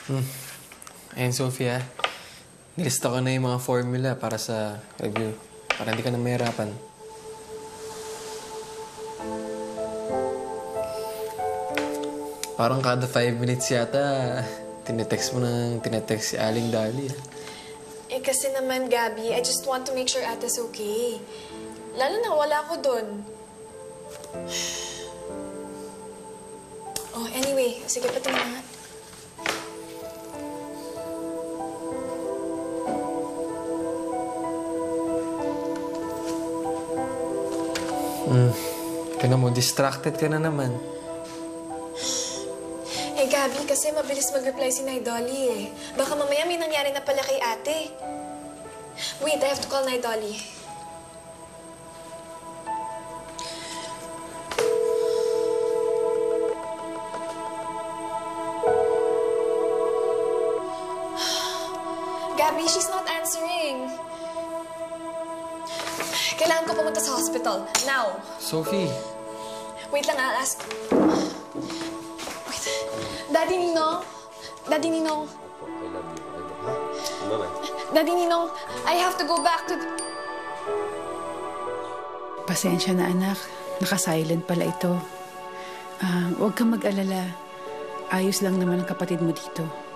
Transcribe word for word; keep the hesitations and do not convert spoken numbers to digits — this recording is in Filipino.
Hmm. Ayun, Sophia. Nilista ko na yung mga formula para sa review. Para hindi ka na mahirapan. Parang kada five minutes yata, tinetext mo nang tinetext si Aling Dali. Eh kasi naman, Gabby, I just want to make sure Ate's okay. Lalo na wala ko dun. Oh, anyway, sige pa ito na. Hmm. Tignan mo, distracted ka na naman. Eh, Gabby, kasi mabilis mag-reply si Nay Dolly eh. Baka mamaya may nangyari na pala kay ate. Wait, I have to call Nay Dolly. Gabby, she's not answering. Kailangan ko pumunta sa hospital. Now. Sophie. Wait lang, I'll ask. Wait. Daddy Ninong? Daddy Ninong? I love you. Ha? Bye-bye. Daddy Ninong, I have to go back to... Pasensya na, anak. Naka-silent pala ito. Uh, huwag kang mag-alala. Ayos lang naman ang kapatid mo dito.